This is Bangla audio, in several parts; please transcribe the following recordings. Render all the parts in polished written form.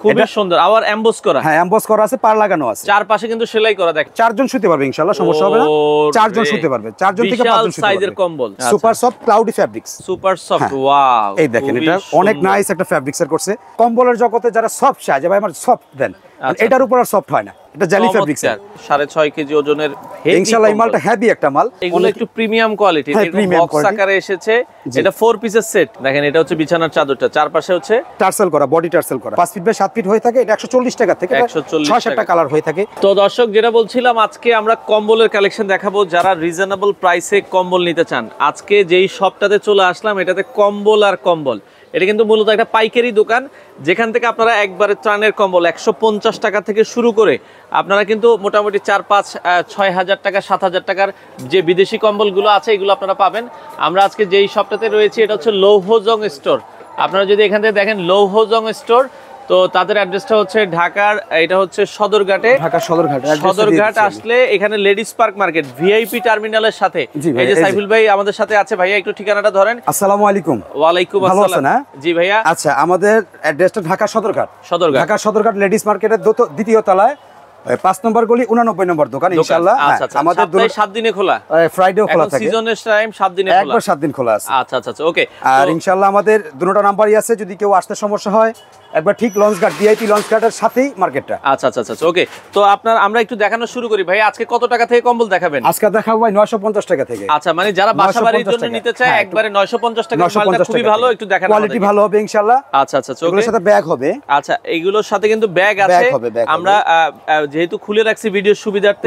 খুবই সুন্দর, আবার এমবস করা। হ্যাঁ, এমবস করা আছে, পার লাগানো আছে, চারপাশে কিন্তু সেলাই করা। দেখেন চারজন শুতে পারবে ইনশাআল্লাহ, সমস্যা হবে না। চারজন শুতে পারবে, চারজন থেকে পাঁচজন শুতে পারবে। সাইজের কম্বল, super soft cloudy fabrics, super soft. Wow, এই দেখেন এটা অনেক নাইস একটা ফ্যাব্রিক্সের করছে। কম্বলের জগতে যারা সফট চায় যে ভাই আমার সফট দেন, এটার উপর আর সফট হয় না, এটা জেলি ফ্যাব্রিক্স। 6.5 কেজি ওজনের ইনশাআল্লাহ এই মালটা হেভি একটা মাল, এগুলো একটু প্রিমিয়াম কোয়ালিটি, এরকম বক্স আকারে এসেছে। এটা 4 পিসের সেট। দেখেন এটা হচ্ছে বিছানার চাদরটা, চারপাশে হচ্ছে টার্সেল করা, বডি টার্সেল করা, 5 ফিট বাই 7 ফিট হয়ে থাকে। এটা 140 টাকা থেকে 6-7টা কালার হয়ে থাকে। তো দর্শক, যেটা বলছিলাম, আজকে আমরা কম্বলের কালেকশন দেখাবো। যারা রিজনেবল প্রাইসে কম্বল নিতে চান, আজকে যেই শপটাতে চলে আসলাম, এটাতে কম্বল আর কম্বল। এটা কিন্তু মূলত একটা পাইকারি দোকান, যেখান থেকে আপনারা একবারে ত্রাণের কম্বল 150 টাকা থেকে শুরু করে আপনারা কিন্তু মোটামুটি 4-5-6 হাজার টাকা, 7 হাজার টাকার যে বিদেশি কম্বলগুলো আছে, এগুলো আপনারা পাবেন। আমরা আজকে যেই শপটাতে রয়েছি, এটা হচ্ছে লৌহজং স্টোর। আপনারা যদি এখান থেকে দেখেন লৌহজং স্টোর, তো তাদের অ্যাড্রেসটা হচ্ছে ঢাকার, এটা হচ্ছে সদরঘাটে, ঢাকা সদরঘাট আসলে এখানে লেডিস পার্ক মার্কেট ভিআইপি টার্মিনালের সাথে। এই যে সাইফুল ভাই আমাদের সাথে আছে। ভাইয়া একটু ঠিকানাটা ধরেন। আসসালামু আলাইকুম। ওয়ালাইকুম আসসালাম। জি ভাইয়া। আচ্ছা, আমাদের অ্যাড্রেসটা ঢাকা সদরঘাট, ঢাকা সদরঘাট লেডিস মার্কেটের দ্বিতীয় তলায়, 5 নম্বর গলি, 89 নম্বর দোকান ইনশাআল্লাহ। আমাদের 7 দিনে খোলা, ফ্রাইডেও খোলা থাকে। সিজনের টাইম 7 দিনে খোলা, একবার 7 দিন খোলা আছে। আচ্ছা আচ্ছা ওকে। আর ইনশাআল্লাহ আমাদের দুটোটা নাম্বারই আছে, যদি কেউ আসতে সমস্যা হয় একবার ঠিক লঞ্চঘাট, ভিআইপি লঞ্চঘাটের সাথেই মার্কেটটা। আচ্ছা আচ্ছা আচ্ছা ওকে। তো আমরা একটু দেখানো শুরু করি। ভাই আজকে কত টাকা থেকে কম্বল দেখাবেন? আজকে দেখাবো ভাই 950 টাকা থেকে। আচ্ছা, মানে যারা বাসাবাড়ির জন্য নিতে চায় একবারে 950 টাকা, মালটা খুবই ভালো, একটু দেখানো, কোয়ালিটি ভালো হবে ইনশাআল্লাহ। আচ্ছা আচ্ছা ওকে। এগুলোর সাথে ব্যাগ হবে। আচ্ছা, এইগুলোর সাথে কিন্তু ব্যাগ আছে। আমরা যেহেতু খুলে রাখছি ভিডিওর সুবিধার্থে,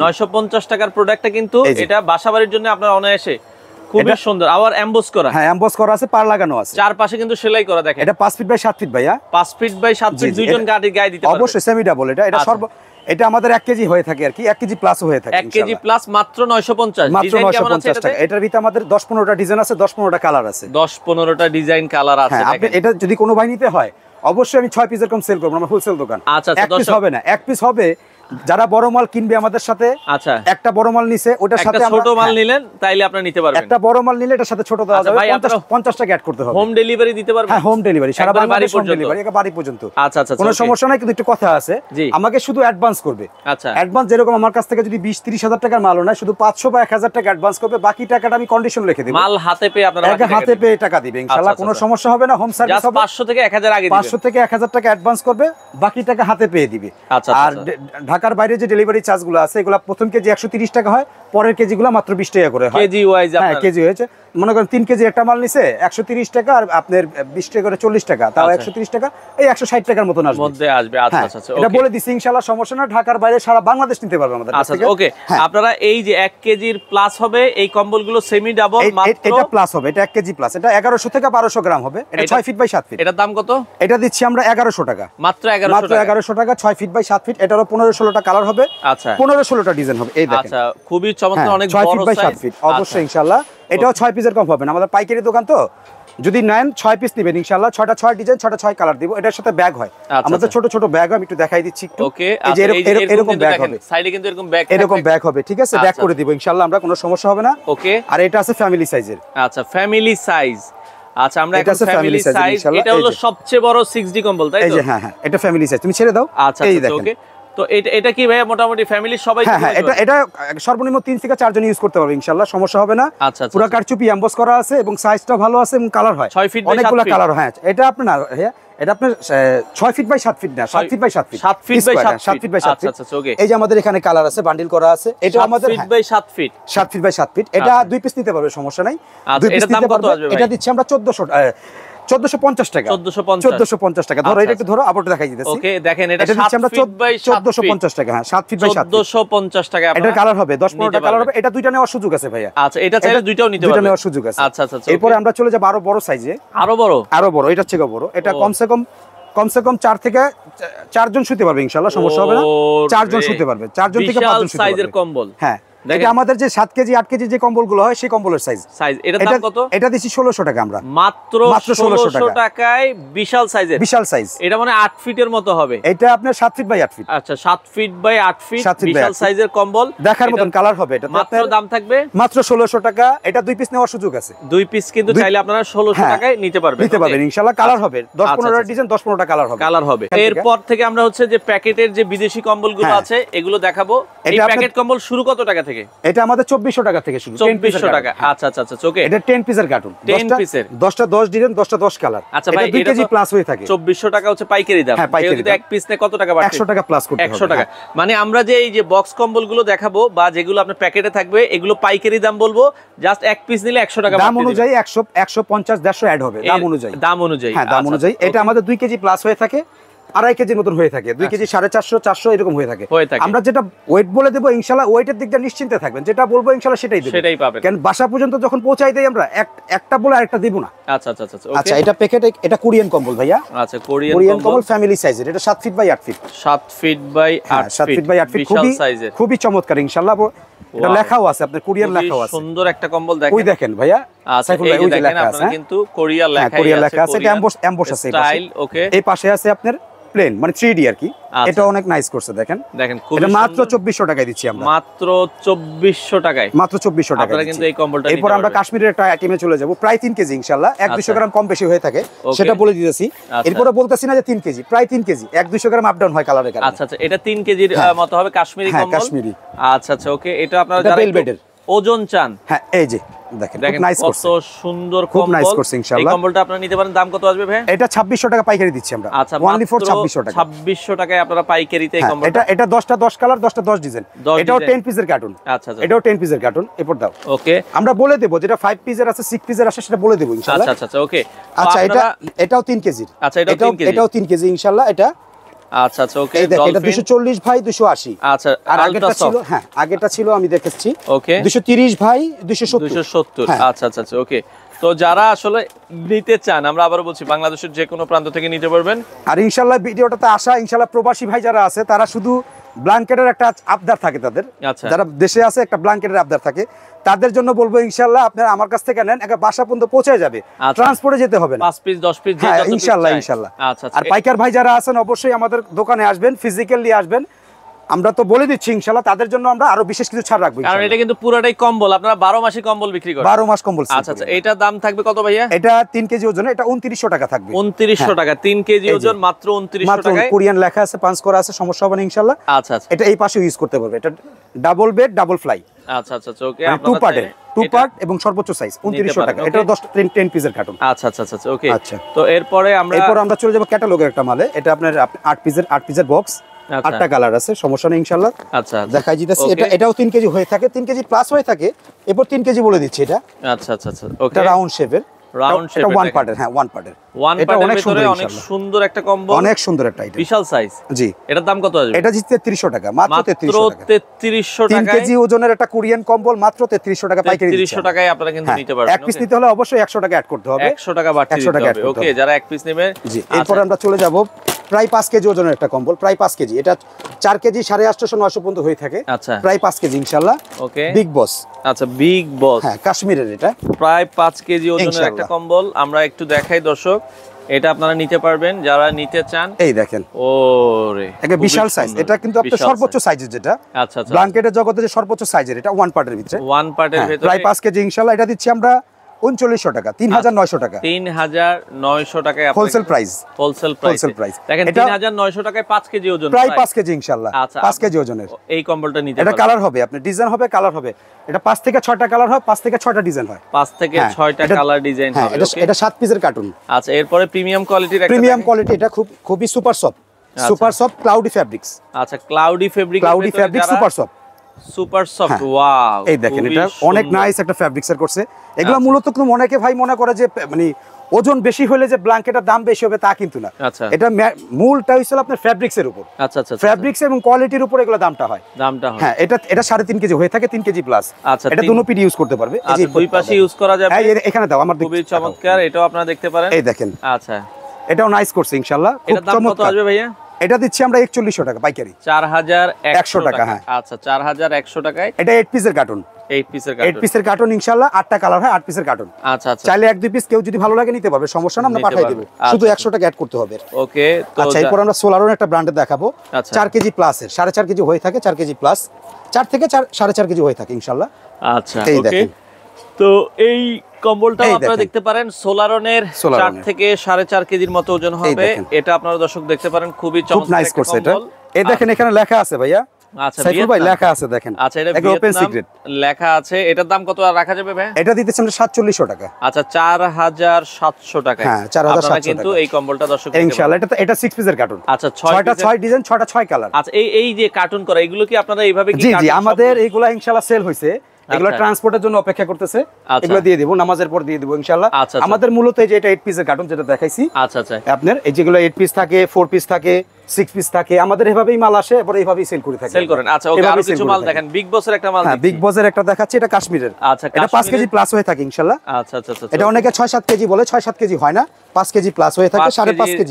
950 টাকার প্রোডাক্টটা কিন্তু এটা বাসাবাড়ির জন্য আপনারা অনায়াসে, খুবই সুন্দর, আবার এমবস করা। হ্যাঁ, এমবস করা আছে, পার লাগানো আছে, চারপাশে কিন্তু সেলাই করা। দেখেন এটা 5 ফিট বাই 7 ফিট ভাইয়া, 5 ফিট বাই 7 ফিট, দুইজন গায়ে দিতে পারবে। অবশ্যই সেমি ডাবল এটা। এটা আমাদের 1 কেজি হয়ে থাকে আর কি, 1 কেজি প্লাস হয়ে থাকে। 1 কেজি প্লাস মাত্র 950। মাত্র 950 টাকা। এটার ভিতরে আমাদের 10-15টা ডিজাইন আছে, 10-15টা কালার আছে, 10-15টা ডিজাইন কালার আছে। দেখেন এটা যদি কোনো ভাই নিতে হয়, অবশ্যই আমি 6 পিসের কম সেল করব, আমরা হোলসেল দোকান। আচ্ছা, 1 পিস হবে না, 1 পিস হবে। যারা বড় মাল কিনবে আমাদের সাথে, আচ্ছা, একটা বড় মাল নিছে, ওটার সাথে ছোট মাল নিলেন তাইলে আপনি নিতে পারবেন। একটা বড় মাল নিলে এটার সাথে ছোট দেওয়া যাবে। 50 টাকা অ্যাড করতে হবে। হোম ডেলিভারি দিতে পারবেন? হ্যাঁ, হোম ডেলিভারি, সারা বাংলাদেশ হোম ডেলিভারি, বাড়ি পর্যন্ত। আচ্ছা আচ্ছা, কোনো সমস্যা নাই, কিন্তু একটু কথা আছে, আমাকে শুধু অ্যাডভান্স করবে। আচ্ছা, অ্যাডভান্স যেরকম আমার কাছ থেকে যদি 20-30 হাজার টাকার মাল হয়, শুধু 500 বা 1000 টাকা অ্যাডভান্স করবে, বাকি টাকাটা আমি কন্ডিশন রেখে দেব। মাল হাতে পেয়ে আপনারা হাতে পেয়ে টাকা দিবে ইনশাআল্লাহ, কোনো সমস্যা হবে না। হোম সার্ভিস হবে। 500 থেকে 1000 আগে দিবেন, 500 থেকে 1000 টাকা অ্যাডভান্স করবে, বাকি টাকা হাতে পেয়ে দিবে। আর ঢাকার বাইরে যে ডেলিভারি চার্জগুলো আছে, এগুলো প্রথম কেজি 130 টাকা হয়, পরের কেজিগুলো মাত্র 20 টাকা করে হয়, কেজি ওয়াইজ। হ্যাঁ, কেজি হয়েছে। মনে করেন 3 কেজি একটা মাল নিছে 130 টাকা, আর আপনার 20 টাকা করে 40 টাকা, তাও 130 টাকা, এই 160 টাকার মতন আসবে। আচ্ছা আচ্ছা, এটা বলে দিছি ইনশাআল্লাহ, সমস্যা না। ঢাকার বাইরে সারা বাংলাদেশ নিতে পারবে আমাদের কাছ থেকে। ওকে, আপনারা এই যে 1 কেজির প্লাস হবে এই কম্বলগুলো সেমি ডাবল, মাত্র এটা প্লাস হবে, এটা 1 কেজি প্লাস, এটা 1100 থেকে 1200 গ্রাম হবে। এটা 6 ফিট বাই 7 ফিট। এটার দাম কত? এটা দিচ্ছি আমরা 1100 টাকা, মাত্র 1100 টাকা, 6 ফিট বাই 7 ফিট। এটারও 15-16টা কালার হবে। আচ্ছা, 15-16টা ডিজাইন হবে। এই দেখেন, আচ্ছা, খুবই চমৎকার, অনেক বড় 6 ফিট বাই 7 ফিট অবশ্যই ইনশাআল্লাহ। এটাও 6 পিসের কম হবে না, আমাদের পাইকারি দোকান তো, যদি নেন 6 পিস নেবেন ইনশাআল্লাহ। 6টা 6 ডিজাইন, 6টা 6 কালার দিব। এটার সাথে ব্যাগ হয়, আমাদের ছোট ছোট ব্যাগ, আমি একটু দেখাই দিচ্ছি একটু। ওকে, এই যে এরকম ব্যাগ হবে, সাইডে কিন্তু এরকম ব্যাগ হবে, ঠিক আছে, ব্যাগ করে দিব ইনশাআল্লাহ আমরা, কোনো সমস্যা হবে না। ওকে, আর এটা আছে ফ্যামিলি সাইজের। আচ্ছা, ফ্যামিলি সাইজ। আচ্ছা, আমরা এটা ফ্যামিলি সাইজ, এটা হলো সবচেয়ে বড় 6D কম্বল, তাই তো? এই যে, হ্যাঁ, এটা ফ্যামিলি সাইজ, তুমি ছেড়ে দাও। আচ্ছা, ওকে। তো এটা কি ভাইয়া মোটামুটি ফ্যামিলি সবাই? হ্যাঁ, এটা সর্বনিম্ন 3 থেকে 4 জন ইউজ করতে পারবে ইনশাআল্লাহ, সমস্যা হবে না। আচ্ছা, পুরো কারচুপি এমবস করা আছে, এবং সাইজটা ভালো আছে, এবং কালার হয় 6 ফিট বাই 7 ফিট, অনেকগুলো কালার হয়। এটা আপনার এটা আপনার 6 ফিট বাই 7 ফিট না, 7 feet by 7 feet, 7 feet by 7 feet by 7 feet. আচ্ছা, ওকে। এই যে আমাদের এখানে কালার আছে, বান্ডিল করা আছে। এটা আমাদের 7 feet by 7 feet, 7 feet by 7 feet. এটা 2 পিস নিতে পারবে, সমস্যা নাই। 2 পিস নিতে পারবে। এটা দিচ্ছি আমরা 1450 টাকা, 1450 টাকা। ধরো, এটা একটু ধরো, আবার দেখাই দিতেছি। ওকে, দেখেন এটা 7 ফিট বাই 1450 টাকা। হ্যাঁ, 7 ফিট বাই 7 1450 টাকা। এটা কালার হবে 10-15টা কালার হবে। এটা দুইটা নেওয়ার সুযোগ আছে ভাইয়া। আচ্ছা, এটা চাইলে দুইটাও নিতে পারবে, দুইটা নেওয়ার সুযোগ আছে। আচ্ছা আচ্ছা, এরপরে আমরা চলে যাব আরো বড় সাইজে। আরো বড়, এটা থেকে বড়। এটা কমসে কম 4 থেকে 4 জন শুতে পারবে ইনশাআল্লাহ, সমস্যা হবে না। 4 জন শুতে পারবে, 4 জন থেকে 5 জন শুতে পারবে। সাইজের কম্বল, হ্যাঁ, এটা আমাদের যে 7 কেজি 8 কেজি যে কম্বলগুলো হয় সেই কম্বলের সাইজ। এটার দাম কত? এটা দিছি 1600 টাকা আমরা। মাত্র 1600 টাকায় বিশাল সাইজের। বিশাল সাইজ। এটা মানে 8 ফিটের মতো হবে। এটা আপনার 7 ফিট বাই 8 ফিট। আচ্ছা 7 ফিট বাই 8 ফিট বিশাল সাইজের কম্বল। দেখার মতন কালার হবে এটা। মাত্র দাম থাকবে মাত্র 1600 টাকা। এটা 2 পিস নেওয়ার সুযোগ আছে। 2 পিস কিন্তু চাইলে আপনারা 1600 টাকায় নিতে পারবেন। নিতে পারবেন ইনশাআল্লাহ। কালার হবে 10-15টা ডিজাইন 10-15টা কালার হবে। কালার হবে। এরপর থেকে আমরা হচ্ছে যে প্যাকেটের যে বিদেশি কম্বলগুলো আছে এগুলো দেখাবো। এই প্যাকেট কম্বল শুরু কত টাকা থেকে? এটা আমাদের 2400 টাকা থেকে শুরু। 2400 টাকা। আচ্ছা আচ্ছা আচ্ছা ওকে। এটা 10 পিসের কার্টুন। 10 পিসের 10টা 10 ডিজাইন 10টা 10 কালার। আচ্ছা ভাই, এটা 2 কেজি প্লাস হয়ে থাকে। 2400 টাকা হচ্ছে পাইকারি দাম। কেউ যদি এক পিস নেয় কত টাকা বাড়বে? 100 টাকা প্লাস করতে হবে। 100 টাকা। মানে আমরা যে এই যে বক্স কম্বলগুলো দেখাবো বা যেগুলো আপনার প্যাকেটে থাকবে এগুলো পাইকারি দাম বলবো। জাস্ট এক পিস নিলে 100 টাকা দাম অনুযায়ী 100 150 150 অ্যাড হবে দাম অনুযায়ী। দাম অনুযায়ী। হ্যাঁ দাম অনুযায়ী। এটা আমাদের 2 কেজি প্লাস হয়ে থাকে। 2.5 কেজির মতন হয়ে থাকে। 2 কেজি 450 400 এরকম হয়ে থাকে। আমরা যেটা ওয়েট বলে দেবো ইনশাআল্লাহ ওয়েটের দিকটা নিশ্চিন্তে থাকবেন। যেটা বলবো ইনশাআল্লাহ সেটাই দেব। সেটাই পাবেন। কারণ বাসা পর্যন্ত যখন পৌঁছাই দেই আমরা একটা বলে আরেকটা দেব না। আচ্ছা আচ্ছা আচ্ছা ওকে। আচ্ছা এটা প্যাকেট এটা কোরিয়ান কম্বল ভাইয়া। আচ্ছা কোরিয়ান কম্বল ফ্যামিলি সাইজের। এটা 7 feet by 8 feet. 7 feet by 8 feet. 7 feet by 8 feet খুবই চমৎকার ইনশাআল্লাহ। এটা লেখাও আছে আপনার কোরিয়ান লেখাও আছে। সুন্দর একটা কম্বল দেখেন। ওই দেখেন ভাইয়া। আচ্ছা এই যে দেখেন আপনারা কিন্তু কোরিয়ান লেখা আছে। এটা এমবস আছে। Style okay. এই পাশে আছে আপনার প্লেন মানে 3D আর কি। এটা অনেক নাইস করছে দেখেন। এটা মাত্র 2400 টাকায় দিচ্ছি আমরা। মাত্র 2400 টাকায়। মাত্র 2400 টাকায় আপনারা কিন্তু এই কম্বলটা নিতে পারবেন। এরপর আমরা কাশ্মীরের একটা আইটেমে চলে যাব। প্রায় 3 কেজি ইনশাআল্লাহ। 1-200 গ্রাম কম বেশি হয়ে থাকে সেটা বলে দিতেছি। এরপরে বলতাছি না যে 3 কেজি, প্রায় 3 কেজি। 1-200 গ্রাম আপ ডাউন হয় কালারের কারণে। আচ্ছা আচ্ছা এটা 3 কেজির মতো হবে কাশ্মীরি কম্বল। কাশ্মীরি। আচ্ছা আচ্ছা ওকে। এটা আপনারা যারা ওজন চান। হ্যাঁ এই যে দেখেন খুব নাইস করছে। কত সুন্দর কম্বল। খুব নাইস করছে ইনশাআল্লাহ। এই কম্বলটা আপনারা নিতে পারেন। দাম কত আসবে ভাই? এটা 2600 টাকা পাইকারি দিচ্ছি আমরা। আচ্ছা অনলি ফর 2600 টাকা। 2600 টাকায় আপনারা পাইকারিতে এই কম্বলটা। এটা 10টা 10 কালার 10টা 10 ডিজাইন। এটাও 10 পিসের কার্টুন। আচ্ছা আচ্ছা এটাও 10 পিসের কার্টুন। এরপর দাও। ওকে আমরা বলে দেব যেটা 5 পিসের আছে 6 পিসের আছে সেটা বলে দেব ইনশাআল্লাহ। আচ্ছা আচ্ছা ওকে। আচ্ছা এটাও 3 কেজির। আচ্ছা এটাও 3 কেজি ইনশাআল্লাহ। এটা আচ্ছা আচ্ছা ওকে। এটা 240 ভাই 280। আচ্ছা আর আগেরটা ছিল আগেরটা ছিল আমি দেখেছি ওকে 230 ভাই 270। আচ্ছা আচ্ছা আচ্ছা ওকে। তো যারা আসলে নিতে চান আমরা আবারও বলছি বাংলাদেশের যে কোনো প্রান্ত থেকে নিতে পারবেন। আর ইনশাআল্লাহ ভিডিওটাতে আসা ইনশাআল্লাহ প্রবাসী ভাই যারা আছে তারা শুধু ব্ল্যাঙ্কেটের একটা আবদার থাকে তাদের। যারা দেশে আছে একটা ব্ল্যাঙ্কেটের আবদার থাকে তাদের জন্য বলবো ইনশাআল্লাহ আপনারা আমার কাছ থেকে নেন। একটা বাসা পর্যন্ত পৌঁছে যাবে। ট্রান্সপোর্টে যেতে হবে না। 5 পিস 10 পিস হ্যাঁ ইনশাআল্লাহ ইনশাআল্লাহ। আচ্ছা আর পাইকার ভাই যারা আছেন অবশ্যই আমাদের দোকানে আসবেন, ফিজিক্যালি আসবেন। আমরা তো বলে দিচ্ছি ইনশাআল্লাহ তাদের জন্য আমরা আরো বিশেষ কিছু ছাড় রাখবো। কারণ এটা কিন্তু পুরোটাই কম্বল। আপনারা 12 মাসই কম্বল বিক্রি করেন। 12 মাস কম্বল। আচ্ছা আচ্ছা এটার দাম থাকবে কত ভাইয়া? এটা 3 কেজি ওজনে এটা 2900 টাকা থাকবে। 2900 টাকা 3 কেজি ওজন মাত্র 2900 টাকায়। কোরিয়ান লেখা আছে, পাঁচ করা আছে, সমস্যা হবে না ইনশাআল্লাহ। আচ্ছা আচ্ছা এটা এই পাশে ইউজ করতে পারবে। এটা ডাবল বেড ডাবল ফ্লাই। আচ্ছা আচ্ছা ওকে। আপনারা 2 পার্ট এবং সর্বোচ্চ সাইজ 2900 টাকা। এটা 10 পিসের কার্টন। আচ্ছা আচ্ছা আচ্ছা ওকে। তো এরপর আমরা চলে যাব ক্যাটালগের একটা মালে। এটা আপনার 8 পিসের বক্স। 8টা কালার আছে, সমস্যা নেই ইনশাআল্লাহ। আচ্ছা দেখাই দিতেছি। এটাও 3 কেজি হয়ে থাকে, 3 কেজি প্লাস হয়ে থাকে। এরপর 3 কেজি বলে দিচ্ছি এটা। আচ্ছা আচ্ছা আচ্ছা ওকে। এটা রাউন্ড শেপের। এটা ওয়ান পার্টের। হ্যাঁ ওয়ান পার্টের। এটা অনেক সুন্দর একটা কম্বল। অনেক সুন্দর একটা আইটেম। বিশাল সাইজ। জি। এটার দাম কত আসবে? এটা 3300 টাকা। মাত্র 3300 টাকা। 3 কেজি ওজনের একটা কোরিয়ান কম্বল মাত্র 3300 টাকা পাইকারি দিচ্ছি। 3300 টাকায় আপনারা কিন্তু নিতে পারবেন। এক পিস নিতে হলে অবশ্যই 100 টাকা অ্যাড করতে হবে। 100 টাকা বাড়তি দিতে হবে। ওকে যারা এক পিস নেবে। জি। এরপর আমরা চলে যাব প্রায় 5 কেজি ওজনের একটা কম্বল। প্রায় 5 কেজি। এটা 4 কেজি 850 900 পর্যন্ত হয়ে থাকে। আচ্ছা। প্রায় 5 কেজি ইনশাআল্লাহ। ওকে। Big boss. আচ্ছা বিগ বস। হ্যাঁ কাশ্মীরের এটা। প্রায় 5 কেজি ওজনের একটা কম্বল। আমরা একটু দেখাই দর্শক। এটা আপনারা নিতে পারবেন যারা নিতে চান। এই দেখেন। ওরে একটা বিশাল সাইজ। এটা কিন্তু আপনার সর্বোচ্চ সাইজের যেটা। আচ্ছা আচ্ছা। ব্ল্যাঙ্কেটের জগতে যে সর্বোচ্চ সাইজের এটা ওয়ান পার্টের ভিতরে। ওয়ান পার্টের ভিতরে প্রায় 5 কেজি ইনশাআল্লাহ। এটা দিচ্ছি আমরা 3900 টাকা। 3900 টাকা। 3900 টাকায় হোলসেল প্রাইস। Wholesale price. দেখেন 3900 টাকায় 5 কেজি ওজন। প্রায় 5 কেজি ইনশাআল্লাহ। আচ্ছা 5 কেজি ওজনের এই কম্বলটা নিতে এটা কালার হবে, আপনি ডিজাইন হবে, কালার হবে। এটা 5 থেকে 6টা কালার হয়, 5 থেকে 6টা ডিজাইন হয়। 5 থেকে 6টা কালার ডিজাইন হবে। এটা 7 পিসের কার্টুন। আচ্ছা এরপরে প্রিমিয়াম কোয়ালিটির একটা। Premium quality. এটা খুবই super soft. Super soft cloudy fabrics. আচ্ছা cloudy fabric super soft. Super soft. Wow এই দেখেন এটা অনেক নাইস একটা ফেব্রিক্সের করছে। এগুলো মূলত কিন্তু অনেকে ভাই মনে করে যে মানে ওজন বেশি হলে যে ব্ল্যাঙ্কেটের দাম বেশি হবে তা কিন্তু না। আচ্ছা এটা মূলটা হইছিল আপনার ফেব্রিক্সের উপর। আচ্ছা আচ্ছা ফেব্রিক্স এবং কোয়ালিটির উপর এগুলো দামটা হয়। হ্যাঁ এটা 3.5 কেজি হয়ে থাকে, 3 কেজি প্লাস। আচ্ছা এটা দুনো পিডি ইউজ করতে পারবে। এই যে দুই পাশে ইউজ করা যাবে। এখানে দাও আমার খুবই চমৎকার। এটাও আপনারা দেখতে পারেন। এই দেখেন। আচ্ছা এটাও নাইস করছে ইনশাআল্লাহ। এটার দাম কত আসবে ভাইয়া? এটা দিচ্ছি আমরা 4100 টাকা পাইকারি। 4100 টাকা। হ্যাঁ আচ্ছা 4100 টাকায়। এটা 8 পিসের কার্টন। 8 পিসের কার্টন। 8 পিসের কার্টন ইনশাআল্লাহ 8টা কালার হয়, 8 পিসের কার্টন। আচ্ছা আচ্ছা। চাইলে 1-2 পিস কেউ যদি ভালো লাগে নিতে পারবে, সমস্যা না, আমরা পাঠিয়ে দেব। শুধু 100 টাকা অ্যাড করতে হবে। ওকে। তো আচ্ছা এরপর আমরা সোলারন একটা ব্র্যান্ডে দেখাবো। 4 কেজি প্লাস এর 4.5 কেজি হয়ে থাকে, 4 কেজি প্লাস 4 থেকে 4.5 কেজি হয়ে থাকে ইনশাআল্লাহ। আচ্ছা ওকে। তো এই কম্বলটাও আপনারা দেখতে পারেন সোলারনের 4 থেকে 4.5 কেজির মতো ওজন হবে। এটা আপনারা দর্শক দেখতে পারেন, খুবই চমৎকার একটা কম্বল। এই দেখেন এখানে লেখা আছে ভাইয়া। আচ্ছা সাইফুল ভাই লেখা আছে দেখেন। আচ্ছা এটা ওপেন সিক্রেট লেখা আছে। এটার দাম কত রাখা যাবে ভাই? এটা দিতেছি আমরা 4700 টাকা। আচ্ছা 4700 টাকা। হ্যাঁ 4700 টাকা কিন্তু এই কম্বলটা দর্শক ইনশাআল্লাহ এটা 6 পিসের কার্টন। আচ্ছা 6টা 6 ডিজাইন, 6টা 6 কালার। আচ্ছা এই যে কার্টন করা এগুলো কি আপনারা এইভাবে কি? জি জি আমাদের এইগুলা ইনশাআল্লাহ সেল হইছে। এগুলো ট্রান্সপোর্টের জন্য অপেক্ষা করতেছে। এগুলো দিয়ে দেব, নামাজের পর দিয়ে দেব ইনশাআল্লাহ। আমাদের মূলত এই যে এটা 8 পিসের কার্টন যেটা দেখাইছি। আচ্ছা আচ্ছা। আপনার এই যেগুলো 8 পিস থাকে, 4 পিস থাকে, 6 পিস থাকে, আমাদের এভাবেই মাল আসে, এরপর এইভাবেই সেল করে থাকি। সেল করেন। আচ্ছা ওকে। আরো কিছু মাল দেখেন। বিগ বসের একটা মাল। হ্যাঁ বিগ বসের একটা দেখাচ্ছি, এটা কাশ্মীরের। আচ্ছা এটা 5 কেজি প্লাস হয়ে থাকে ইনশাআল্লাহ। আচ্ছা আচ্ছা আচ্ছা। এটা অনেকে 6-7 কেজি বলে, 6-7 কেজি হয় না, 5 কেজি প্লাস হয়ে থাকে, 5.5 কেজি।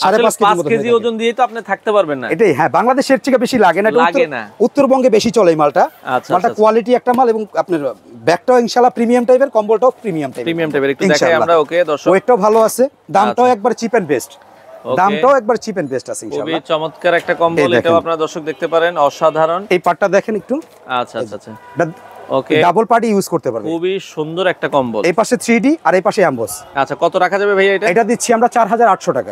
5.5 কেজি ওজন দিয়ে তো আপনি থাকতে পারবেন না। এটাই হ্যাঁ, বাংলাদেশের থেকে বেশি লাগে না, উত্তরবঙ্গে বেশি চলে এই মালটা। মালটা কোয়ালিটি একটা মাল, এবং আপনার ব্যাগটাও ইনশাআল্লাহ প্রিমিয়াম টাইপের, কম্বলটাও প্রিমিয়াম টাইপের। একটু দেখাই আমরা। ওকে দর্শক ওয়েটটাও ভালো আছে, দামটাও একবার চিপ এন্ড বেস্ট। দামটাও একবার চিপ এন্ড বেস্ট আছে ইনশাআল্লাহ। খুবই চমৎকার একটা কম্বল। এটাও আপনারা দর্শক দেখতে পারেন, অসাধারণ। এই পার্টটা দেখেন একটু। আচ্ছা আচ্ছা আচ্ছা। ওকে ডাবল পার্টি ইউজ করতে পারবেন। খুবই সুন্দর একটা কম্বল। এই পাশে 3D আর এই পাশে অ্যাম্বোস। আচ্ছা কত রাখা যাবে ভাই এটা? এটা দিচ্ছি আমরা 4800 টাকা।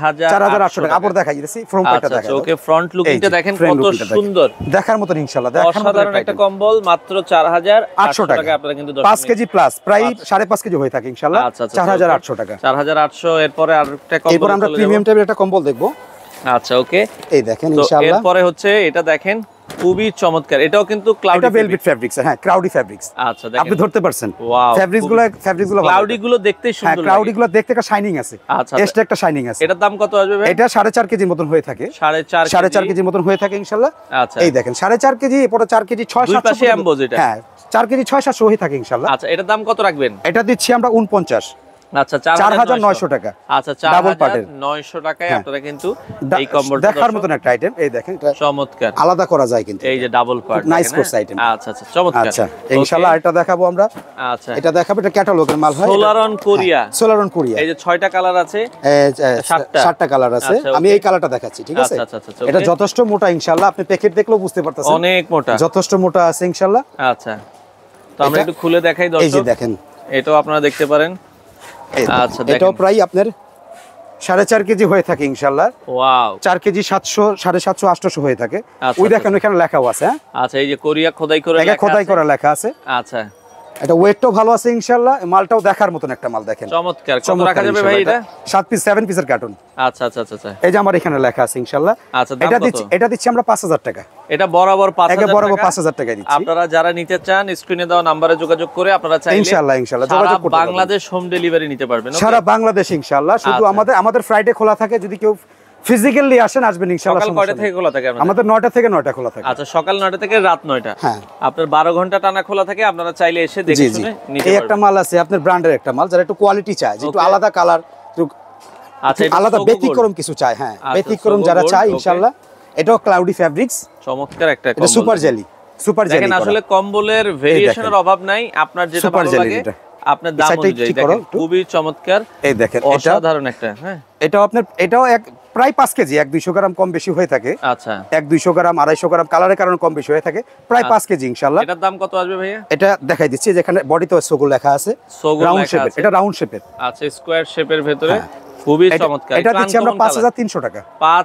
4800 টাকা। আপর দেখাই দিতেছি, ফ্রন্ট পার্টটা দেখাই। আচ্ছা ওকে, ফ্রন্ট লুকিংটা দেখেন কত সুন্দর। দেখার মত ইনশাআল্লাহ, দেখার মত অসাধারণ একটা কম্বল। মাত্র 4800 টাকা আপনারা কিন্তু 5 কেজি প্লাস, প্রায় 5.5 কেজি হয়ে থাকে ইনশাআল্লাহ। 4800 টাকা। 4800। এরপরে আরেকটা কম্বল। এরপর আমরা প্রিমিয়াম টাইপের একটা কম্বল দেখব। আচ্ছা ওকে। এই দেখেন ইনশাআল্লাহ। এরপরে হচ্ছে এটা দেখেন, খুবই চমৎকার। এটাও কিন্তু ক্লাউডি ভেলভেট ফেব্রিক্স। হ্যাঁ ক্লাউডি ফেব্রিক্স। আচ্ছা দেখেন আপনি ধরতে পারছেন। ওয়াও, ফেব্রিক্সগুলো ক্লাউডি গুলো দেখতে সুন্দর। হ্যাঁ ক্লাউডি গুলো দেখতে একটা শাইনিং আছে। আচ্ছা এক্সট্রা একটা শাইনিং আছে। এটার দাম কত আসবে ভাই? এটা 4.5 কেজির মতন হয়ে থাকে। 4.5 কেজির মতন হয়ে থাকে ইনশাআল্লাহ। আচ্ছা এই দেখেন 4.5 কেজি, এরপর 4 কেজি 6-700। দুই পাশে এমবোজ এটা। হ্যাঁ 4 কেজি 6-700 হয়ে থাকে ইনশাআল্লাহ। আচ্ছা এটার দাম কত রাখবেন? এটা দিচ্ছি আমরা 49। আচ্ছা 4900 টাকা। আচ্ছা 4900 টাকায় আপনারা কিন্তু এই কম্বলটা দেখার মতন একটা আইটেম। এই দেখেন এটা চমৎকার, আলাদা করা যায় কিন্তু। এই যে double part nice course item. আচ্ছা আচ্ছা চমৎকার। আচ্ছা ইনশাআল্লাহ এটা দেখাবো আমরা। আচ্ছা এটা দেখাবো, এটা ক্যাটালগের মাল হয়। সোলারন কোরিয়া। সোলারন কোরিয়া। এই যে 6টা কালার আছে, 7টা কালার আছে। আমি এই কালারটা দেখাচ্ছি, ঠিক আছে? আচ্ছা আচ্ছা। এটা যথেষ্ট মোটা ইনশাআল্লাহ, আপনি প্যাকেট দেখলেও বুঝতে পারতেছেন অনেক মোটা, যথেষ্ট মোটা আছে ইনশাআল্লাহ। আচ্ছা তো আমরা একটু খুলে দেখাই দর্শক। এই যে দেখেন, এটাও আপনারা দেখতে পারেন। আচ্ছা এটাও প্রায় আপনার 4.5 কেজি হয়ে থাকে ইনশাআল্লাহ। ওয়াও, 4 কেজি 700, 750, 800 হয়ে থাকে। ওই দেখেন ওখানে লেখাও আছে। হ্যাঁ আচ্ছা এই যে কোরিয়া খোদাই করে লেখা আছে। খোদাই করা লেখা আছে। আচ্ছা এটা ওয়েটটাও ভালো আছে ইনশাআল্লাহ। মালটাও দেখার মতন একটা মাল দেখেন। চমৎকার। কত রাখা যাবে ভাই এটা? 7 পিস 7 পিসের কার্টন। আচ্ছা আচ্ছা আচ্ছা। এই যে আমার এখানে লেখা আছে ইনশাআল্লাহ। আচ্ছা এটা দিচ্ছি আমরা 5000 টাকা। এটা বরাবর 5000 টাকা। বরাবর 5000 টাকা দিচ্ছি। আপনারা যারা নিতে চান স্ক্রিনে দেওয়া নম্বরে যোগাযোগ করে আপনারা চাইলে ইনশাআল্লাহ যোগাযোগ করতে পারবেন। বাংলাদেশ হোম ডেলিভারি নিতে পারবেন। সারা বাংলাদেশ ইনশাআল্লাহ। শুধু আমাদের ফ্রাইডে খোলা থাকে, যদি কেউ ফিজিক্যালি আসেন আসবেন ইনশাআল্লাহ। সকাল কয়টা থেকে খোলা থাকে আপনাদের? আমাদের 9টা থেকে 9টা খোলা থাকে। আচ্ছা সকাল 9টা থেকে রাত 9টা। হ্যাঁ আপনার 12 ঘন্টা টানা খোলা থাকে, আপনারা চাইলে এসে দেখে শুনে নিতে পারবেন। এই একটা মাল আছে আপনার ব্র্যান্ডের একটা মাল, যারা একটু কোয়ালিটি চায়, যে একটু আলাদা কালার, একটু আচ্ছা আলাদা ব্যতিক্রম কিছু চায়। হ্যাঁ ব্যতিক্রম যারা চায় ইনশাআল্লাহ। এটাও ক্লাউডি ফেব্রিক্স। চমৎকার একটা কম্বল। এটা সুপার জেলি। দেখেন আসলে কম্বলের ভেরিয়েশনের অভাব নাই, আপনার যেটা ভালো লাগে আপনার দাম অনুযায়ী দেখেন, খুবই চমৎকার। এই দেখেন অসাধারণ একটা। হ্যাঁ এটাও প্রায় 5 কেজি, 1-200 গ্রাম কম বেশি হয়ে থাকে। আচ্ছা 1-200 গ্রাম 250 গ্রাম কালারের কারণে কম বেশি হয়ে থাকে, প্রায় 5 কেজি ইনশাআল্লাহ। এটার দাম কত আসবে ভাইয়া? এটা দেখাই দিচ্ছি, যেখানে বডিতে সোগো লেখা আছে, রাউন্ড শেপের। এটা রাউন্ড শেপের। আচ্ছা স্কয়ার শেপের ভিতরে খুবই চমৎকার। এটা দিচ্ছি আমরা 5300 টাকা।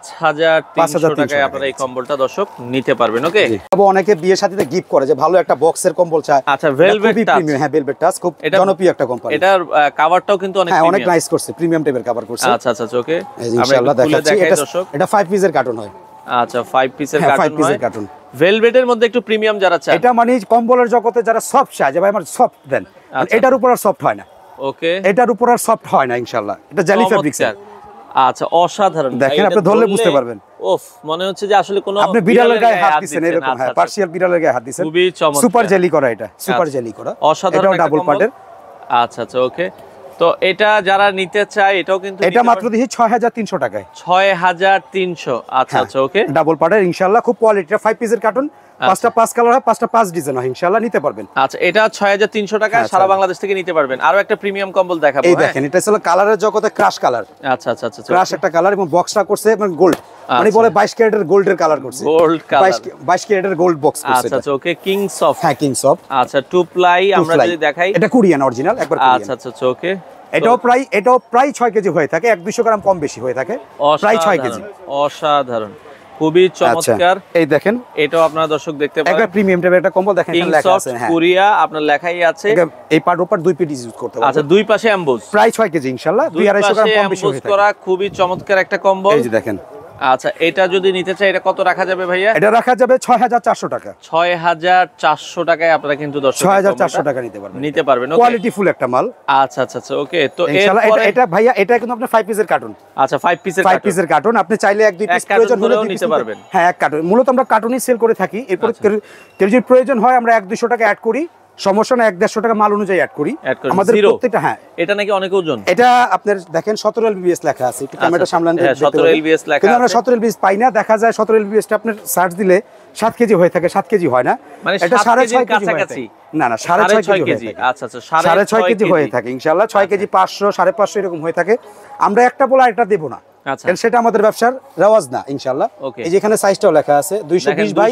5300 টাকায় আপনারা এই কম্বলটা দর্শক নিতে পারবেন। ওকে। অনেকে বিয়ের সাথে গিফট করে, যে ভালো একটা বক্সের কম্বল চায়। আচ্ছা ভেলভেট টাচ। হ্যাঁ ভেলভেট টাচ খুব জনপ্রিয় একটা কোম্পানি। এটার কভারটাও কিন্তু অনেক প্রিমিয়াম। অনেক নাইস করছে, প্রিমিয়াম টাইপের কভার করছে। আচ্ছা আচ্ছা ওকে। ইনশাআল্লাহ দেখাচ্ছি। এটা 5 পিসের কার্টন হয়। আচ্ছা 5 পিসের কার্টন হয়। 5 পিসের কার্টন। ভেলভেটের মধ্যে একটু প্রিমিয়াম যারা চায়, এটা মানে কম্বলের জগতে যারা সফট চায়, যে ভাই আমার সফট দেন, এটার উপর আর সফট হয় না। ওকে। এটার উপর আর সফট হয় না ইনশাআল্লাহ। এটা জেলি ফেব্রিক্স। আচ্ছা অসাধারণ। দেখেন আপনি ধরলে বুঝতে পারবেন। ওফ মনে হচ্ছে যে আসলে কোনো আপনি বিড়ালের গায়ে হাত দিবেন এরকম। হ্যাঁ পার্সিয়াল বিড়ালের গায়ে হাত দিবেন। খুবই চমৎকার। সুপার জেলি করা, এটা সুপার জেলি করা। অসাধারণ এটা ডাবল পার্টের। আচ্ছা আচ্ছা ওকে। তো এটা যারা নিতে চায় এটাও কিন্তু এটা মাত্র দিচ্ছি 6300 টাকায়। 6300। আচ্ছা আচ্ছা, ওকে। ডাবল পার্টের ইনশাআল্লাহ খুব কোয়ালিটির 5 পিসের কার্টন, 5টা 5 কালার হয়, 5টা 5 ডিজাইন হয়, ইনশাআল্লাহ নিতে পারবেন। আচ্ছা, এটা 6300 টাকায় সারা বাংলাদেশ থেকে নিতে পারবেন। আরো একটা প্রিমিয়াম কম্বল দেখাবো। এই দেখেন, এটা হলো কালারের জগতে ক্রাশ কালার। আচ্ছা আচ্ছা আচ্ছা, ক্রাশ একটা কালার এবং বক্সটা করছে মানে গোল্ড, মানে বলে 22 ক্যারেটের গোল্ডের কালার করছে। গোল্ড কালার, 22 ক্যারেটের গোল্ড বক্স করছে। আচ্ছা আচ্ছা, ওকে। কিংস অফ, হ্যাঁ কিংস অফ। আচ্ছা, টু প্লাই আমরা যদি দেখাই, এটা কোরিয়ান অরিজিনাল একবার কোরিয়ান। আচ্ছা আচ্ছা, ওকে। এটাও প্রায় 6 কেজি হয়ে থাকে, 1-200 গ্রাম কম বেশি হয়ে থাকে, প্রায় 6 কেজি। অসাধারণ, খুবই চমৎকার। এই দেখেন, এটাও আপনারা দর্শক দেখতে পারেন, একটা প্রিমিয়াম টাইপের একটা কম্বল দেখেন, এখানে লেখা আছে হ্যাঁ কোরিয়া, আপনার লেখাই আছে। এই পার্ট ওপার দুই পিস ইউজ করতে পারবেন। আচ্ছা, দুই পাশে এমবোস, প্রায় 6 কেজি ইনশাআল্লাহ, 2-250 গ্রাম কম বেশি হয়ে থাকে। করা খুবই চমৎকার একটা কম্বল। এই যে দেখেন। আচ্ছা, এটা যদি নিতে চাই এটা কত রাখা যাবে ভাইয়া? এটা রাখা যাবে 6400 টাকা। 6400 টাকায় আপনারা কিন্তু দর্শক 6400 টাকা নিতে পারবেন। কোয়ালিটি ফুল একটা মাল। আচ্ছা আচ্ছা আচ্ছা, ওকে। তো ইনশাআল্লাহ এটা ভাইয়া, এটা কিন্তু আপনার 5 পিসের কার্টন। আচ্ছা, 5 পিসের কার্টন, আপনি চাইলে 1-2 পিস প্রয়োজন হলে নিতে পারবেন। হ্যাঁ, এক কার্টন। মূলত আমরা কার্টনই সেল করে থাকি। এরপর কেউ যদি প্রয়োজন হয় আমরা 1-200 টাকা অ্যাড করি, সমস্যা না, 1-150 টাকা মাল অনুযায়ী অ্যাড করি আমাদের প্রত্যেকটা। হ্যাঁ, এটা নাকি অনেক ওজন। এটা আপনার দেখেন 17 LBS লেখা আছে, একটু ক্যামেরাটা সামলান। 17 LBS লেখা আছে, কিন্তু আমরা 17 LBS পাই না, দেখা যায় 17 LBS টা আপনার সার্চ দিলে 7 কেজি হয়ে থাকে, 7 কেজি হয় না, মানে এটা 6.5 কেজি কাছাকাছি। না না, 6.5 কেজি। আচ্ছা আচ্ছা, 6.5 কেজি হয়ে থাকে ইনশাআল্লাহ। 6 কেজি 500 550 এরকম হয়ে থাকে। আমরা একটা বলা এটা দেব না, কারণ সেটা আমাদের ব্যবসার রেওয়াজ না ইনশাআল্লাহ। এই যে এখানে সাইজটাও লেখা আছে 220 বাই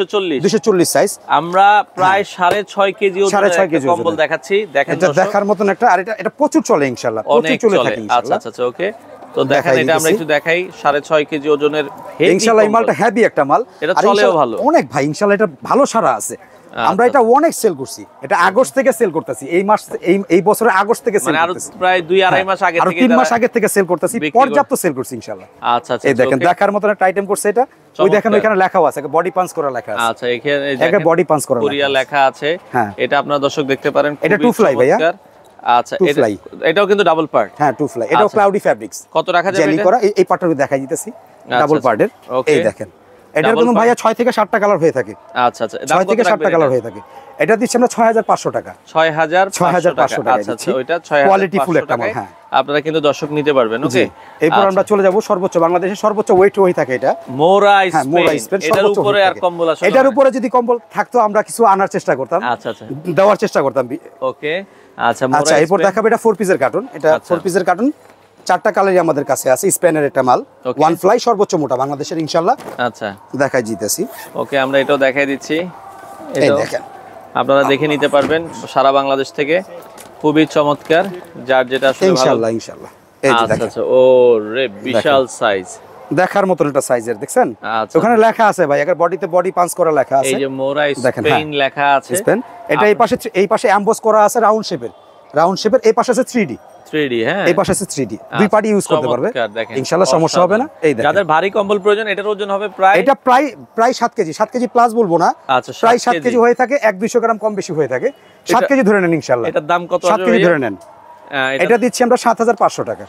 240 সাইজ। আমরা প্রায় 6.5 কেজি ওজনের একটা কম্বল দেখাচ্ছি, দেখেন এটা দেখার মতন একটা। আর এটা প্রচুর চলে ইনশাআল্লাহ, প্রচুর চলে থাকে ইনশাআল্লাহ। আচ্ছা আচ্ছা, ওকে। তো দেখেন, এটা আমরা একটু দেখাই, 6.5 কেজি ওজনের ইনশাআল্লাহ। এই মালটা হেভি একটা মাল, এটা চলেও ভালো অনেক ভাই ইনশাআল্লাহ। এটা ভালো সারা আছে, আমরা এটা অনেক সেল করছি। এটা আগস্ট থেকে সেল করতেছি, এই মাস এই বছরের আগস্ট থেকে সেল করতেছি, প্রায় 2-2.5 মাস আগে থেকে, 3 মাস আগে থেকে সেল করতেছি, পর্যাপ্ত সেল করছি ইনশাআল্লাহ। আচ্ছা আচ্ছা, এই দেখেন দেখার মতন একটা আইটেম করছে এটা। ওই দেখেন ওখানে লেখাও আছে, বডি পাঞ্চ করা লেখা আছে। আচ্ছা, এখানে একটা বডি পাঞ্চ করা কোরিয়া লেখা আছে। এটা আপনারা দর্শক দেখতে পারেন, এটা 2 ফ্লাই ভাইয়া। আচ্ছা, এটাও কিন্তু ডাবল পার্ট। হ্যাঁ, 2 ফ্লাই। এটাও ক্লাউডি ফ্যাব্রিক্স। কত রাখা যাবে এটা? করা এই পার্টটা দেখাই দিতেছি, ডাবল পার্টের। এই দেখেন, এটার কোনো ভাইয়া 6 থেকে 7টা কালার হয়ে থাকে। আচ্ছা আচ্ছা, 6 থেকে 7টা কালার হয়ে থাকে। এটা দিচ্ছি আমরা 6500 টাকা। 6500 টাকা। আচ্ছা আচ্ছা, ওইটা 6500 কোয়ালিটি ফুল একটা মাল। হ্যাঁ, আপনারা কিন্তু দর্শক নিতে পারবেন। ওকে, এরপর আমরা চলে যাব সর্বোচ্চ, বাংলাদেশের সর্বোচ্চ ওয়েট হয়ে থাকে এটা মোরা স্পেন। এটার উপরে আর কম্বল আসলে, এটার উপরে যদি কম্বল থাকতো আমরা কিছু আনার চেষ্টা করতাম। আচ্ছা আচ্ছা, দেওয়ার চেষ্টা করতাম। ওকে, আচ্ছা। আচ্ছা, এরপর দেখাবো এটা 4 পিসের কার্টন। এটা 4 পিসের কার্টন, 4টা কালারই আমাদের কাছে আছে। স্প্যানের একটা মাল, 1 ফ্লাই, সর্বোচ্চ মোটা বাংলাদেশের ইনশাআল্লাহ। আচ্ছা, দেখাই দিতেছি। ওকে, আমরা এটাও দেখাই দিচ্ছি। এই দেখেন, আপনারা দেখে নিতে পারবেন সারা বাংলাদেশ থেকে। খুবই চমৎকার, যার যেটা আসলে ভালো ইনশাআল্লাহ ইনশাআল্লাহ। এই যে দেখেন, আচ্ছা, ও রে, বিশাল সাইজ, দেখার মতন একটা সাইজের, দেখছেন ওখানে লেখা আছে ভাই, এর বডিতে বডি পাঞ্চ করা লেখা আছে। এই যে মোরা স্পেন লেখা আছে, স্পেন। এটা এই পাশে এমবস করা আছে রাউন্ড শেপের। এই পাশে আছে 3D। হ্যাঁ, এই পাশে আছে 3D, দুই পার্টি ইউজ করতে পারবে ইনশাআল্লাহ, সমস্যা হবে না। এই দেখেন, যাদের ভারী কম্বল প্রয়োজন, এটার ওজন হবে প্রায় 7 কেজি। 7 কেজি প্লাস বলবো না, প্রায় 7 কেজি হয়ে থাকে, 1-200 গ্রাম কম বেশি হয়ে থাকে। 7 কেজি ধরে নেন ইনশাআল্লাহ। এটার দাম কত? 7 কেজি ধরে নেন। এটা দিচ্ছি আমরা 7500 টাকা।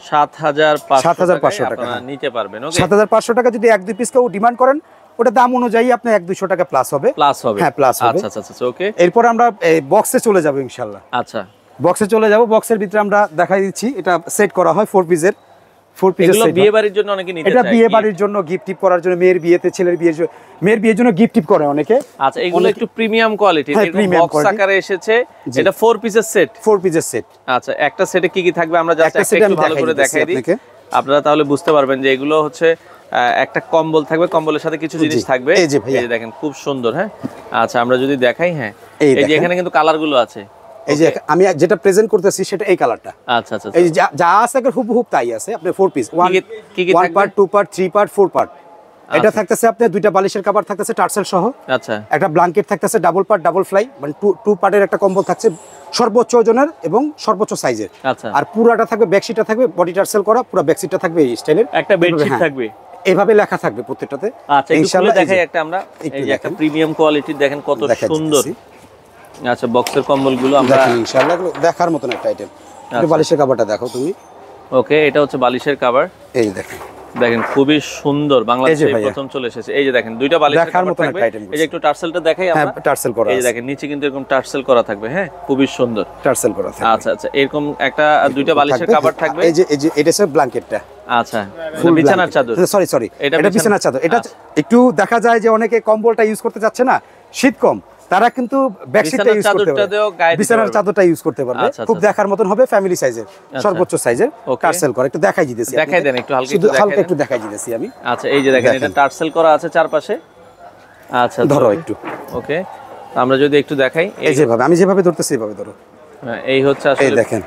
7500 টাকা নিতে পারবেন। ওকে, 7500 টাকা যদি 1-2 পিস কেউ ডিমান্ড করেন, ওটা দাম অনুযায়ী আপনি 1-200 টাকা প্লাস হবে। হ্যাঁ, প্লাস হবে। আচ্ছা আচ্ছা, ওকে। এরপর আমরা বক্সে চলে যাব ইনশাআল্লাহ। আচ্ছা, বক্সে চলে যাব। বক্সের ভিতরে আমরা দেখাই দিচ্ছি, এটা সেট করা হয় 4 পিসের। 4 পিসের সেট, বিয়ে বাড়ির জন্য অনেকে নিতে চায়। এটা বিয়ে বাড়ির জন্য গিফট টিপ করার জন্য, মেয়ের বিয়েতে, ছেলের বিয়ের জন্য গিফট টিপ করে অনেকে। আচ্ছা, এগুলো একটু প্রিমিয়াম কোয়ালিটি, এরকম বক্স আকারে এসেছে। এটা 4 পিসের সেট। 4 পিসের সেট। আচ্ছা, একটা সেটে কি কি থাকবে আমরা জাস্ট একটু ভালো করে দেখাই দিই, আপনারা তাহলে বুঝতে পারবেন যে এগুলো হচ্ছে একটা কম্বল থাকবে, কম্বলের সাথে কিছু জিনিস থাকবে। এই যে দেখেন, খুব সুন্দর। হ্যাঁ, আচ্ছা, আমরা যদি দেখাই, হ্যাঁ, এই যে এখানে কিন্তু কালার গুলো আছে। এই যে আমি যেটা প্রেজেন্ট করতেছি সেটা এই কালারটা। আচ্ছা আচ্ছা, এই যা আছে হুবহু তাই আছে। আপনি 4 piece, 1 part, 2 part, 3 part, 4 part. এটা থাকতেছে আপনার 2টা বালিশের কভার থাকতেছে টার্সেল সহ। আচ্ছা, একটা ব্ল্যাঙ্কেট থাকতেছে ডাবল পার্ট, ডাবল ফ্লাই, মানে 2 পার্টের একটা কম্বল থাকছে, সর্বোচ্চ ওজনের এবং সর্বোচ্চ সাইজের। আচ্ছা, আর পুরাটা থাকবে, ব্যাকশিটটা থাকবে বডি টার্সেল করা, পুরো ব্যাকশিটটা থাকবে এই স্টাইলের, একটা বেডশিট থাকবে, এভাবে লেখা থাকবে প্রত্যেকটাতে। আচ্ছা, ইনশাআল্লাহ দেখাই একটা আমরা, এই যে একটা প্রিমিয়াম কোয়ালিটি, দেখেন কত সুন্দর। আচ্ছা, বক্সের কম্বলগুলো আমরা ইনশাআল্লাহ দেখার মতন একটা আইটেম। একটু বালিশের কভারটা দেখো তুমি। ওকে, এটা হচ্ছে বালিশের কভার। এই দেখেন, দেখেন খুবই সুন্দর, বাংলাদেশে প্রথম চলে এসেছে। এই যে দেখেন দুইটা বালিশের কভার থাকবে। এই যে একটু টার্সেলটা দেখাই আমরা। হ্যাঁ টার্সেল করা আছে। এই যে দেখেন নিচে কিন্তু এরকম টার্সেল করা থাকবে। হ্যাঁ খুবই সুন্দর টার্সেল করা থাকবে। আচ্ছা আচ্ছা, এরকম একটা দুইটা বালিশের কভার থাকবে। এই যে এটা হচ্ছে ব্ল্যাঙ্কেটটা। আচ্ছা, বিছানার চাদর। সরি এটা বিছানার চাদর। এটা একটু দেখা যায় যে অনেকে কম্বলটা ইউজ করতে যাচ্ছে না, শীত কম, তারা কিন্তু বেডশিটটা ইউজ করতে পারবে, বিছানার চাদরটা ইউজ করতে পারবে। খুব দেখার মতন হবে, ফ্যামিলি সাইজের, সর্বোচ্চ সাইজের টার্সেল করা। একটু দেখাই দিতেছি, দেখাই দেন একটু হালকা, শুধু হালকা একটু দেখাই দিতেছি আমি। আচ্ছা এই যে দেখেন এটা টার্সেল করা আছে চারপাশে। আচ্ছা ধরো একটু, ওকে আমরা যদি একটু দেখাই, এই যেভাবে আমি যেভাবে ধরতেছি এইভাবে ধরো। হ্যাঁ এই হচ্ছে আসলে, এই দেখেন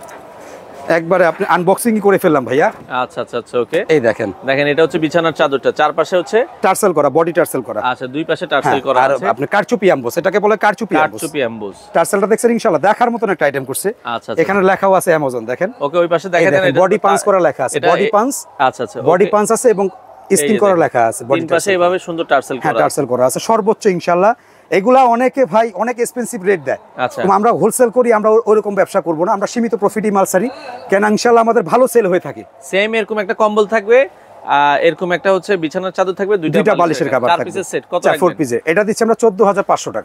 একবারে আপনি আনবক্সিং করে ফেললাম ভাইয়া। আচ্ছা আচ্ছা আচ্ছা, ওকে এই দেখেন এটা হচ্ছে বিছানার চাদরটা, চারপাশে হচ্ছে টার্সেল করা, বডি টার্সেল করা। আচ্ছা দুই পাশে টার্সেল করা আর আছে। আপনি কারচুপি এমবোস, এটাকে বলে কারচুপি এমবোস। টার্সেলটা দেখছেন ইনশাআল্লাহ দেখার মতন একটা আইটেম করছে। আচ্ছা এখানে লেখাও আছে অ্যামাজন, দেখেন। ওকে ওই পাশে দেখেন বডি পাঞ্চ করা লেখা আছে, বডি পাঞ্চ। আচ্ছা আচ্ছা, বডি পাঞ্চ আছে এবং স্টিং করা লেখা আছে। বডি পাশে এভাবে সুন্দর টার্সেল করা, হ্যাঁ টার্সেল করা আছে সর্বোচ্চ ইনশাআল্লাহ। এগুলা অনেকে ভাই অনেক এক্সপেন্সিভ রেট দেয়। আচ্ছা আমরা হোলসেল করি, আমরা ওরকম ব্যবসা করব না, আমরা সীমিত প্রফিটই মাল ছাড়ি, কেন ইনশাআল্লাহ আমাদের ভালো সেল হয়ে থাকে। সেম এরকম একটা কম্বল থাকবে, এরকম একটা হচ্ছে বিছানার চাদর থাকবে, দুইটা বালিশের কভার থাকবে। 4 পিসের সেট কত রাখবেন? 4 পিসের এটা দিচ্ছি আমরা 14500 টাকা।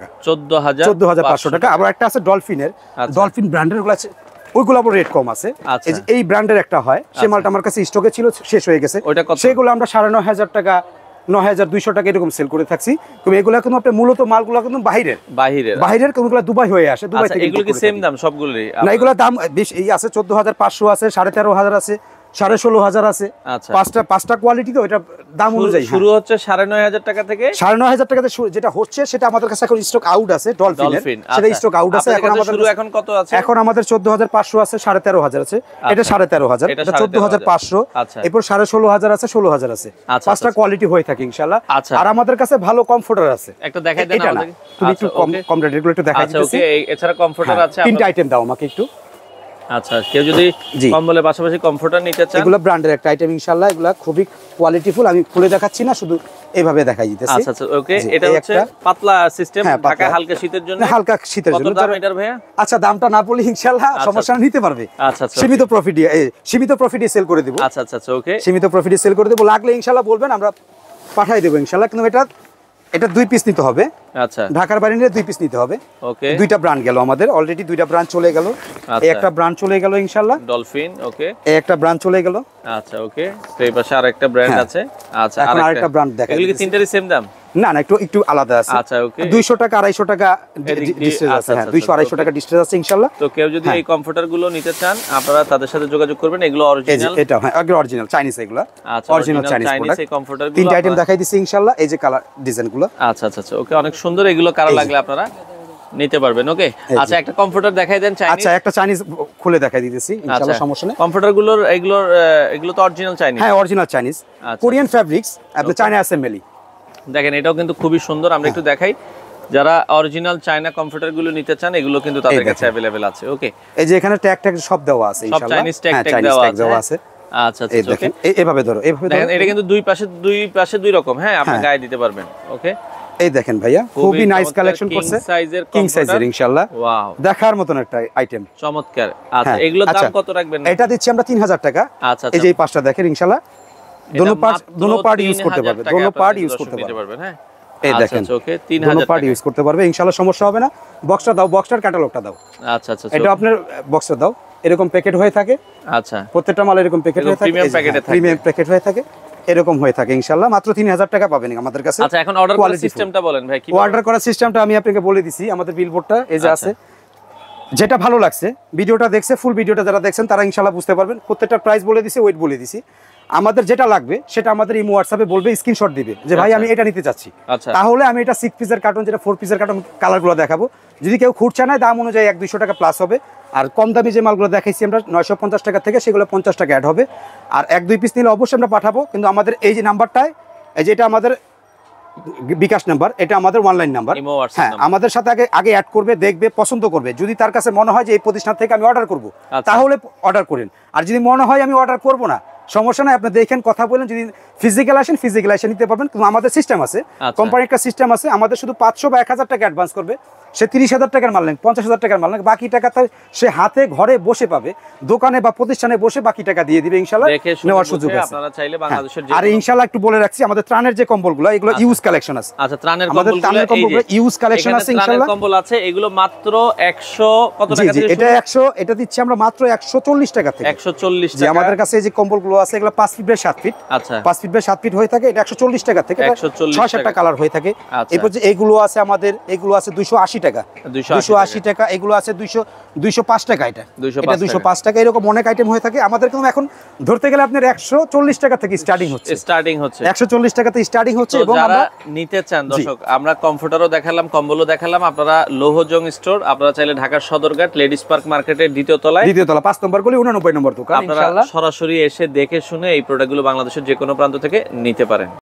14500 টাকা। আবার একটা আছে ডলফিনের, ডলফিন ব্র্যান্ডের গুলো আছে, ওইগুলো আবার রেট কম আছে। এই ব্র্যান্ডের একটা হয়, সেই মালটা আমার কাছে স্টকে ছিল, শেষ হয়ে গেছে। সেগুলো আমরা 9500 টাকা 9200 টাকা এরকম সেল করে থাকছি। তুমি এগুলো কিন্তু আপনি মূলত মালগুলো কিন্তু বাইরের কোনগুলো দুবাই হয়ে আসে, দুবাই থেকে। এগুলো কি সেম দাম সবগুলোরই? না এগুলো দাম বেশি, এই আছে 14500 আছে, 13500 আছে, 16500 আছে। পাঁচটা কোয়ালিটি, তো এটা দাম অনুযায়ী শুরু হচ্ছে 9500 টাকা থেকে। 9500 টাকাতে যেটা হচ্ছে সেটা আমাদের কাছে এখন স্টক আউট আছে, ডলফিনের সেটা স্টক আউট আছে। এখন আমাদের শুরু এখন কত আছে? এখন আমাদের 14500 আছে, 13500 আছে, এটা 13500, এটা 14500, এরপর 16500 আছে, 16000 আছে। পাঁচটা কোয়ালিটি হয়ে থাকে ইনশাআল্লাহ। আর আমাদের কাছে ভালো কমফোর্টার আছে, একটা দেখাই দেন আমাদের। তুমি একটু কম রেট এগুলো একটু দেখাই দিতেছি। আচ্ছা ওকে, এছাড়া কমফোর্টার আছে, তিনটা আইটেম দাও আমাকে একটু। আচ্ছা কেউ যদি কম্বলের পাশাপাশি কমফোর্টার নিতে চান, এগুলো ব্র্যান্ডের একটা আইটেম ইনশাআল্লাহ, এগুলো খুবই কোয়ালিটিফুল। আমি খুলে দেখাচ্ছি না, শুধু এইভাবে দেখাই দিতেছি। আচ্ছা আচ্ছা ওকে, এটা হচ্ছে পাতলা সিস্টেম, ঢাকা হালকা শীতের জন্য। হালকা শীতের জন্য। কত দাম এটার ভাইয়া? আচ্ছা দামটা না বলি ইনশাআল্লাহ সমস্যা নিতে পারবে। আচ্ছা আচ্ছা, সীমিত প্রফিটে সেল করে দেব। আচ্ছা আচ্ছা ওকে, সীমিত প্রফিটে সেল করে দেব, লাগলে ইনশাআল্লাহ বলবেন, আমরা পাঠিয়ে দেব ইনশাআল্লাহ। কিন্তু এটা 2 পিস নিতে হবে। আচ্ছা ঢাকার বাইরে নিলে 2 পিস নিতে হবে। ওকে, দুইটা ব্র্যান্ড গেল আমাদের, অলরেডি দুইটা ব্র্যান্ড চলে গেল। এই একটা ব্র্যান্ড চলে গেল ইনশাআল্লাহ, ডলফিন। ওকে, এই একটা ব্র্যান্ড চলে গেল। আচ্ছা ওকে, তো এই পাশে আরেকটা ব্র্যান্ড আছে। আচ্ছা এখন আরেকটা ব্র্যান্ড দেখাই। এগুলো কি তিনটারই সেম দাম? না না, একটু আলাদা আছে। আচ্ছা ওকে, 200 টাকা 250 টাকা ডিসটেন্স আছে। হ্যাঁ 200 250 টাকা ডিসটেন্স আছে ইনশাআল্লাহ। তো কেউ যদি এই কমফোর্টার গুলো নিতে চান, আপনারা তাদের সাথে যোগাযোগ করবেন। এগুলো অরিজিনাল, এটা হ্যাঁ একদম অরিজিনাল চাইনিজ, এগুলো অরিজিনাল চাইনিজ প্রোডাক্ট। এই কমফোর্টার গুলো তিনটা আইটেম দেখাই দিছি ইনশাআল্লাহ, এই যে কালার ডিজাইন গুলো। আচ্ছা আচ্ছা আচ্ছা ওকে, অনেক সুন্দর। এগুলো কারো লাগলে আপনারা নিতে পারবেন। ওকে আচ্ছা, একটা কমফোর্টার দেখাই দেন চাইনিজ। আচ্ছা একটা চাইনিজ খুলে দেখাই দিতেছি ইনশাআল্লাহ, সমস্যা নেই। কমফোর্টার এগুলো তো অরিজিনাল চাইনিজ। হ্যাঁ অরিজিনাল চাইনিজ, কোরিয়ান ফেব্রিক্স, আপনি চায়না অ্যাসেম্বলি। দেখেন এটাও কিন্তু খুবই সুন্দর, আমরা একটু দেখাই। যারা অরিজিনাল চায়না কমফোর্টার গুলো নিতে চান, এগুলো কিন্তু তাদের কাছে अवेलेबल আছে। ওকে, এই যে এখানে ট্যাগ সব দেওয়া আছে ইনশাআল্লাহ, সব চাইনিজ ট্যাগ দেওয়া আছে। আচ্ছা আচ্ছা ওকে, এইভাবে ধরো, এইভাবে দেখেন এটা কিন্তু দুই পাশে দুই রকম। হ্যাঁ আপনি গায়ে দিতে পারবেন। ওকে, এই দেখেন ভাইয়া খুবই নাইস কালেকশন করছে, কিং সাইজের ইনশাআল্লাহ। ওয়াও, দেখার মতন একটা আইটেম, চমৎকার। আচ্ছা এগুলোর দাম কত রাখবেন? এটা দিচ্ছি আমরা 3000 টাকা। আচ্ছা এই যে এই পাঁচটা দেখেন ইনশাআল্লাহ, দোনো পার্ট ইউজ করতে পারবে, দোনো পার্ট ইউজ করতে পারবে। হ্যাঁ এই দেখেন ওকে, 3000 পার্ট ইউজ করতে পারবে ইনশাআল্লাহ, সমস্যা হবে না। বক্সটা দাও, বক্সটার ক্যাটালগটা দাও। আচ্ছা আচ্ছা, এটা আপনার বক্সটা দাও, এরকম প্যাকেট হয়ে থাকে। আচ্ছা প্রত্যেকটা মাল এরকম প্যাকেট হয়ে থাকে, প্রিমিয়াম প্যাকেট হয়ে থাকে, এরকম হয়ে থাকে ইনশাআল্লাহ। মাত্র 3000 টাকা পাবেন আমাদের কাছে। আচ্ছা এখন অর্ডার করার সিস্টেমটা বলেন ভাই। কি অর্ডার করার সিস্টেমটা আমি আপনাকে বলে দিছি, আমাদের বিলবোর্ডটা এই যে আছে। যেটা ভালো লাগছে, ভিডিওটা দেখছে, ফুল ভিডিওটা যারা দেখছেন তারা ইনশাআল্লাহ বুঝতে পারবেন। প্রত্যেকটা প্রাইস বলে দিছি, ওয়েট বলে দিছি। আমাদের যেটা লাগবে সেটা আমাদের ইমো হোয়াটসঅ্যাপে বলবে, স্ক্রিনশট দিবে যে ভাই আমি এটা নিতে চাচ্ছি। তাহলে আমি এটা 6 পিসের কার্টন, যেটা 4 পিসের কার্টন, কালারগুলো দেখাবো। যদি কেউ খুঁড়ছে না, দাম অনুযায়ী 100-200 টাকা প্লাস হবে। আর কম দামি যে মালগুলো দেখাইছি আমরা 950 টাকা থেকে, সেগুলো 50 টাকা অ্যাড হবে। আর 1-2 পিস নিলে অবশ্যই আমরা পাঠাবো। কিন্তু আমাদের এই যে নাম্বারটায়, এই যে এটা আমাদের বিকাশ নাম্বার, এটা আমাদের অনলাইন নাম্বার। হ্যাঁ আমাদের সাথে আগে অ্যাড করবে, দেখবে, পছন্দ করবে। যদি তার কাছে মনে হয় যে এই প্রতিষ্ঠান থেকে আমি অর্ডার করব, তাহলে অর্ডার করেন। আর যদি মনে হয় আমি অর্ডার করব না, সমস্যা নাই, আপনি দেখেন কথা বলেন, যদি ফিজিক্যাল আসেন ফিজিক্যাল এসে নিতে পারবেন। কিন্তু আমাদের সিস্টেম আছে, কোম্পানির একটা সিস্টেম আছে, আমাদের শুধু 500 বা 1000 টাকা অ্যাডভান্স করবে, সে 30,000 টাকার মাল নেন, 50,000 টাকার মাল নেন, বাকি টাকাটা সে হাতে ঘরে বসে পাবে, দোকানে বা প্রতিষ্ঠানে বসে বাকি টাকা দিয়ে দিবে ইনশাআল্লাহ, নেওয়ার সুযোগ আছে। আপনারা চাইলে বাংলাদেশের আর ইনশাআল্লাহ একটু বলে রাখছি, আমাদের ত্রাণের যে কম্বলগুলো এগুলো ইউজ কালেকশন আছে। আচ্ছা, ত্রাণের কম্বলগুলো ইউজ কালেকশন আছে ইনশাআল্লাহ। কম্বল আছে এগুলো মাত্র 100 কত টাকা থেকে? এটা 100, এটা দিচ্ছি আমরা মাত্র 140 টাকা থেকে। 140 যে টাকা। আমাদের কাছে এই যে কম্বলগুলো আছে এগুলো 5 ফিট বাই 7 ফিট। আচ্ছা, 5 ফিট বাই 7 ফিট হয়ে থাকে, এটা 140 টাকা থেকে 6-7টা কালার হয়ে থাকে। এরপর যে এইগুলো আছে আমাদের, এগুলো আছে 280 টাকা, 280 টাকা, এগুলো আছে 205 টাকা, এটা 205 টাকা। এরকম অনেক আইটেম হয়ে থাকে আমাদের। কিন্তু এখন ধরতে গেলে আপনার 140 টাকা থেকে স্টার্টিং হচ্ছে, 140 টাকা থেকে স্টার্টিং হচ্ছে। এবং যারা নিতে চান দর্শক, আমরা কমফোর্টারও দেখালাম, কম্বলও দেখালাম। আপনারা লৌহজং স্টোর, আপনারা চাইলে ঢাকার সদরঘাট লেডিস পার্ক মার্কেটের দ্বিতীয় তলা 5 নম্বর গলি 89 নম্বর দোকান, আপনারা সরাসরি এসে দেখে শুনে এই প্রোডাক্টগুলো বাংলাদেশের যে কোনো প্রান্ত থেকে নিতে পারেন।